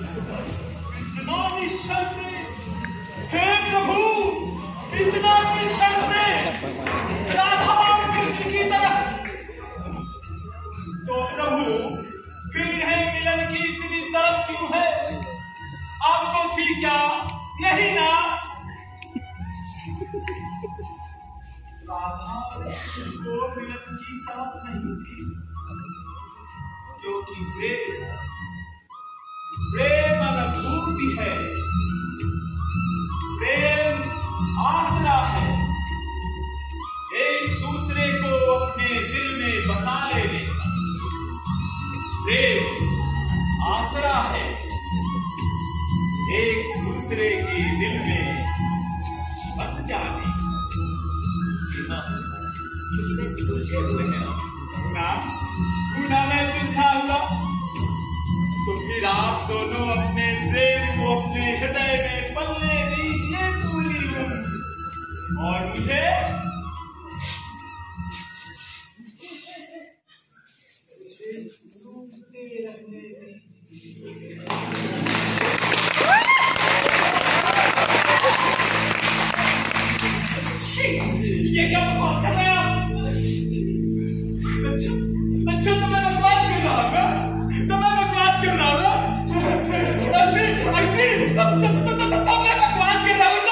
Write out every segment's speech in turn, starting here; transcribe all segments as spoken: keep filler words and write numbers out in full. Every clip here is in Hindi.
इतना निश्चल प्रेम, हे प्रभु, इतना निश्चल प्रेम राधा और कृष्ण की तरफ, तो प्रभु फिर इन्हें मिलन की इतनी तड़प क्यों है? आपको थी क्या? नहीं ना? राधा को मिलन की तड़प नहीं थी, क्योंकि प्रेम प्रेम अनुभूति है, प्रेम आसरा है, एक दूसरे को अपने दिल में बसा लेने का। प्रेम आसरा है, एक दूसरे के दिल में बस जाने का। जी हाँ, कितने सुलझे हुए हैं ना, पूरा मैं सुलझा हुआ, तो फिर आप दोनों अपने प्रेम को अपने हृदय में पलने दीजिए पूरी उम्र, और मुझे मुझे सूखते रहने दीजिए। ये क्या बकवास कर रहे हैं आप? अच्छा अच्छा तो मैं बकवास कर रहा हूँ, तो मैं बकवास कर रहा हूँ, ऐसे ऐसे तब तब तब तब तब मैं बकवास कर रहा हूँ।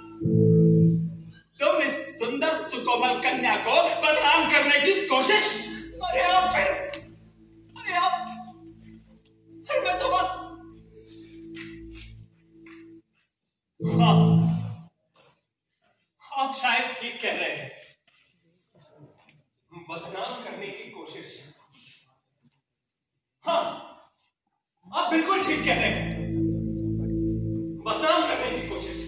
तुम तुम इस सुंदर सुकोमल कन्या को बदनाम करने की कोशिश, अरे आप फिर अरे आप फिर मैं तो बस हाँ, आप शायद ठीक कह रहे हैं, बदनाम करने की कोशिश। हाँ, आप बिल्कुल ठीक कह रहे हैं, बदनाम करने की कोशिश।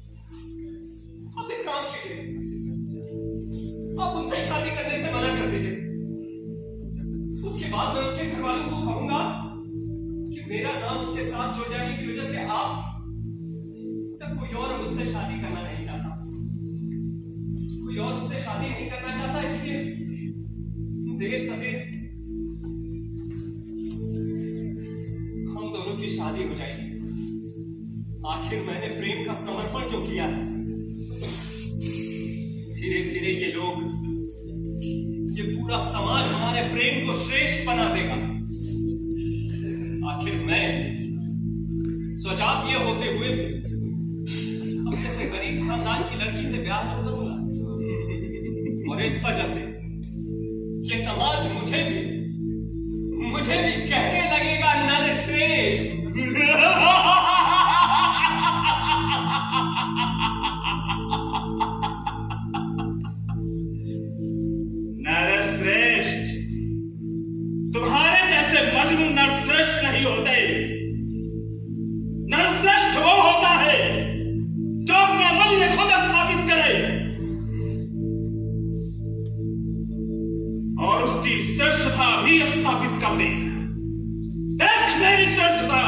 आप एक काम कीजिए, आप उनसे शादी करने से मना कर दीजिए, उसके बाद मैं उसके घर वालों को कहूंगा कि मेरा नाम उसके साथ जुड़ जाने की वजह से आप तब कोई और मुझसे शादी करना नहीं चाहता, कोई और उससे शादी नहीं करना चाहता, इसलिए देर सवेर हम दोनों की शादी हो जाएगी। आखिर मैंने प्रेम का समर्पण जो किया है, धीरे धीरे ये लोग, ये पूरा समाज हमारे प्रेम को श्रेष्ठ बना देगा। आखिर मैं स्वजातीय होते हुए भी अपने से गरीब खानदान की लड़की से ब्याह तो करूंगा, और इस वजह से ये समाज मुझे भी मुझे भी कहने लगेगा नरश्रेष्ठ। नरश्रेष्ठ, तुम्हारे जैसे मजनू नरश्रेष्ठ नहीं होते। नरश्रेष्ठ वो होता है जो अपना मूल्य खुद स्थापित करे और उसकी श्रेष्ठता भी स्थापित कर दे। देख मेरी श्रेष्ठता,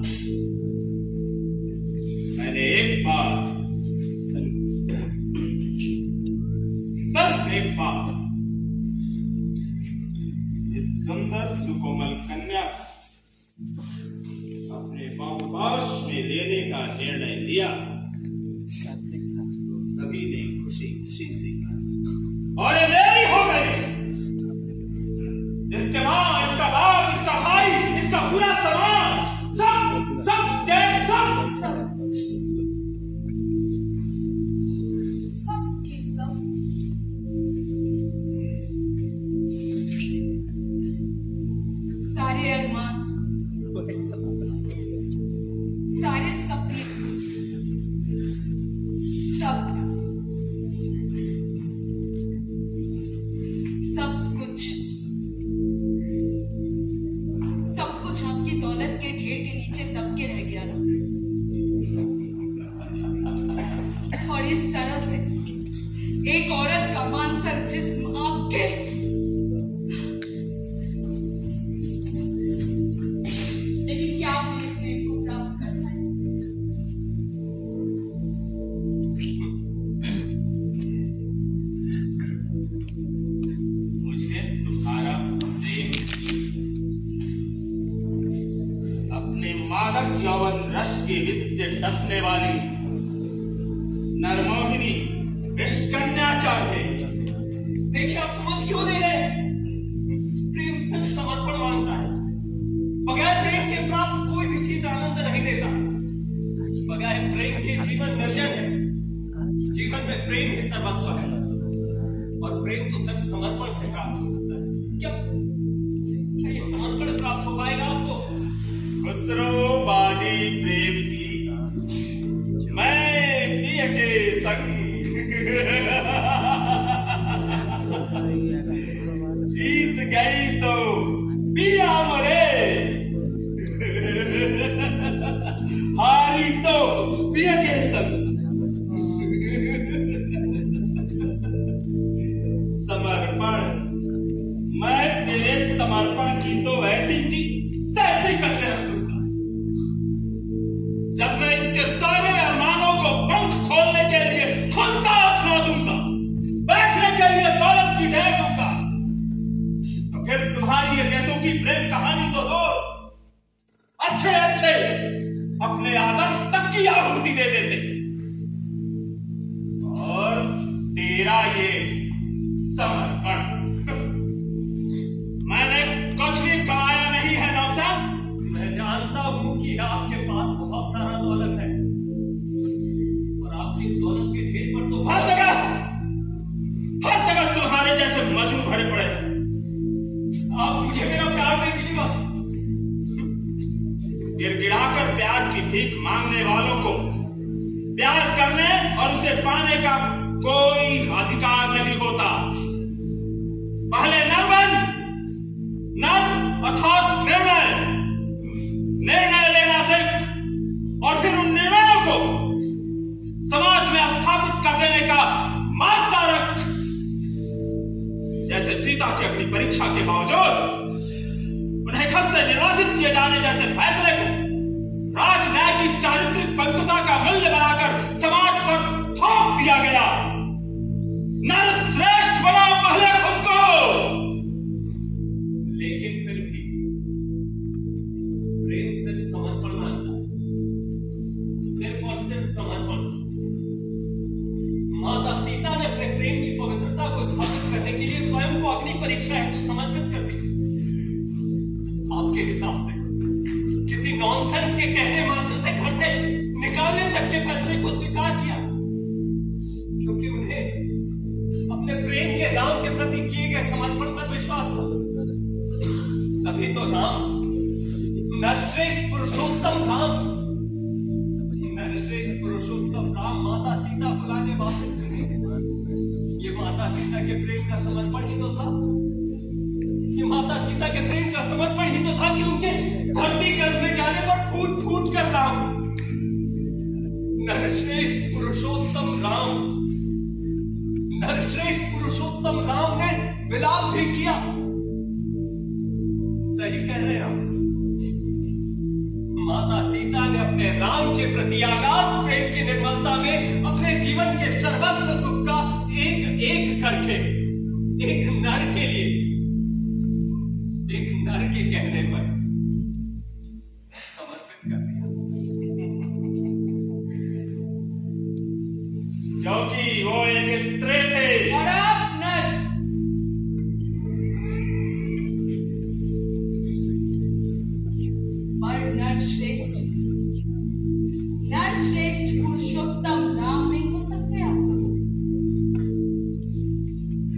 मैंने एक बार सिर्फ एक बार इस सुंदर सुकोमल कन्या अपने बाहुपाश में लेने का निर्णय लिया, तो सभी ने खुशी खुशी से कहा, और ये मेरी हो गई। इसके मां, इसका बाप, इसका भाई, इसका पूरा समाज, सब सब के सब सब सब के सब सारे अरमान, सारे सपने, सब सब कुछ सब कुछ आपकी दौलत के ढेर के नीचे दब के रह गया ना, और इस तरह से एक औरत का मानसर जिस्म आपके लेकिन क्या आप मेरे प्रेम को प्राप्त कर पाए? मुझे तुम्हारा प्रेम अपने मादा मादक यौवन रस के विष से डसने वाली नरमोहिनी इस कन्या चाहिए। देखिए आप समझ क्यों नहीं रहे? प्रेम सिर्फ समर्पण मांगता है। बगैर प्रेम के प्राप्त कोई भी चीज आनंद नहीं देता। बगैर प्रेम के जीवन निर्जन है। जीवन में प्रेम ही सर्वस्व है और प्रेम तो सिर्फ समर्पण से प्राप्त हो सकता है। क्या क्या ये समर्पण प्राप्त हो पाएगा आपको? खुसरो बाजी प्रेम की मैं प्रिय के संग जीत गई तो पिया मरे, हारी तो पिया के संग। समर्पण मैं तेरे समर्पण की तो ऐसी की तैसी करके रख दूंगा। जब मैं इसके सारे अरमानों को पंख खोलने के लिए खुलता उठा दूंगा, बैठने के लिए दौलत की ढेर दूंगा, तो फिर तुम्हारी ये बेतुकी की प्रेम कहानी तो दो, अच्छे अच्छे अपने आदर्श तक की आहुति दे देते। और तेरा ये समर्पण मैंने कुछ भी कमाया नहीं है नौतन। मैं जानता हूं कि आपके पास बहुत सारा दौलत है और आपकी इस दौलत के ढेर पर तो हर जगह हर जगह तुम्हारे जैसे मजनू भरे पड़े हैं। आप मुझे मेरा प्यार दे दीजिए बस। गिड़गिड़ाकर प्यार की भीख मांगने वालों को प्यार करने और उसे पाने का कोई अधिकार नहीं होता। पहले नर बन, नर अर्थात निर्णय निर्णय लेना सीख और फिर उन निर्णयों को समाज में स्थापित कर देने का मानता रख। जैसे सीता की अग्नि परीक्षा के बावजूद उन्हें घर से निर्वासित किए जाने जैसे फैसले को राजन्याय की चारित्रिक पवित्रता का मूल्य बनाकर समाज पर थोप दिया गया। नर श्रेष्ठ बनाओ पहले खुद को। लेकिन फिर भी प्रेम सिर्फ समर्पण मांगता है, सिर्फ और सिर्फ समर्पण। माता सीता ने अपने प्रेम की पवित्रता को स्थापित करने के लिए स्वयं को अग्नि परीक्षा हेतु समर्पित कर दी। आपके हिसाब से किसी नॉनसेंस के कहने मात्र से घर से निकालने तक के फैसले को स्वीकार किया, क्योंकि उन्हें अपने प्रेम के राम के प्रति किए गए समर्पण पर विश्वास था। तभी तो राम, नरश्रेष्ठ पुरुषोत्तम राम, नरश्रेष्ठ पुरुषोत्तम राम माता सीता बुलाने वापस गए। ये माता सीता के प्रेम का समर्पण ही तो था। ये माता सीता के प्रेम का समर्पण ही तो था कि उनके धरती गर्भ में जाने पर फूट फूट कर राम, नरश्रेष्ठ पुरुषोत्तम राम, नरश्रेष्ठ पुरुषोत्तम राम ने विलाप भी किया। सही कह रहे हैं आप। माता सीता ने अपने राम के प्रति आगाध प्रेम की निर्मलता में अपने जीवन के सर्वस्व सुख का एक एक करके एक नर के लिए, एक नर के कहने पर समर्पित कर दिया। क्योंकि वो एक स्त्री थे और आप नर। पर नर श्रेष्ठ नर श्रेष्ठ पुरुषोत्तम राम नहीं हो सकते आप।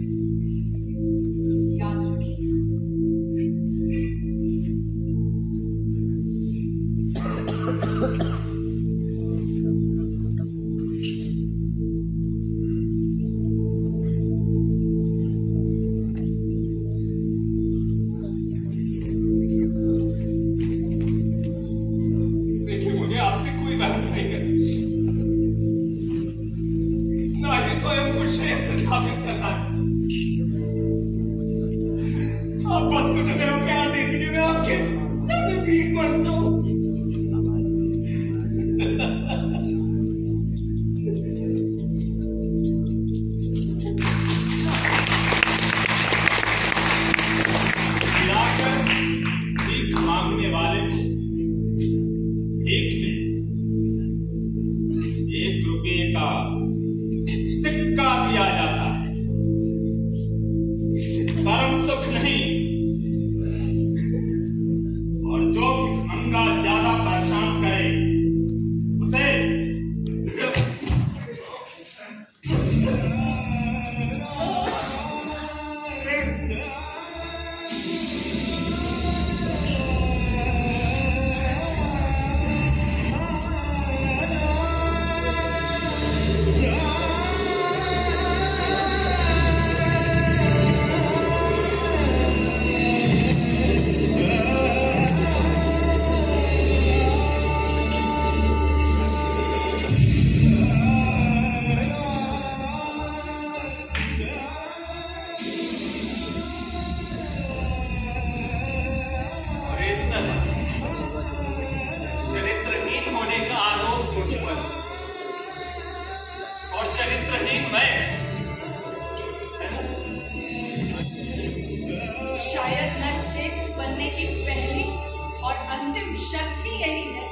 चरित्रहीन मैं। शायद नरश्रेष्ठ बनने की पहली और अंतिम शर्त ही यही है